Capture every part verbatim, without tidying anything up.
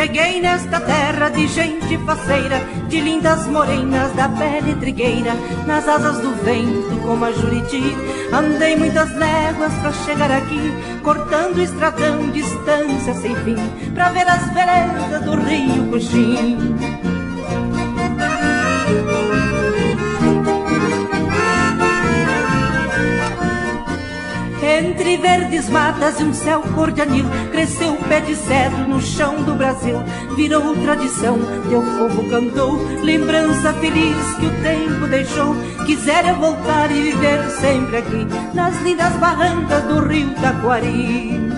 Cheguei nesta terra de gente faceira, de lindas morenas da pele trigueira, nas asas do vento como a Juriti. Andei muitas léguas pra chegar aqui, cortando estradão, distância sem fim, pra ver as veredas do rio Cuxim. Entre verdes matas e um céu cor de anil, cresceu o pé de cedro no chão do Brasil. Virou tradição, teu povo cantou, lembrança feliz que o tempo deixou. Quisera voltar e viver sempre aqui, nas lindas barrancas do rio Taquari.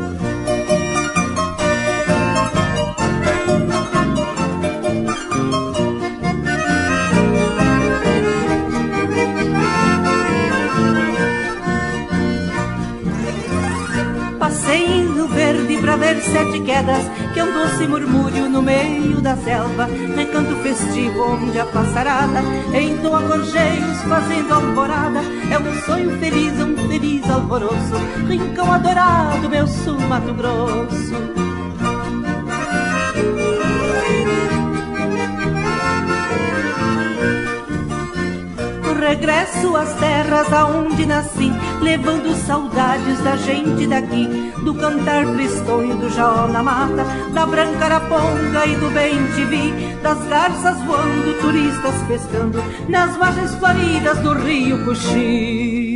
Passei em Rio Verde pra ver sete quedas, que é um doce murmúrio no meio da selva. Recanto festivo onde a passarada entoa gorjeios fazendo alvorada. É um sonho feliz, é um feliz alvoroço, rincão adorado, meu sul Mato Grosso. Regresso às terras aonde nasci, levando saudades da gente daqui, do cantar tristonho do jaó na mata, da branca araponga e do bem-te-vi, das garças voando, turistas pescando nas margens floridas do rio Cuxi.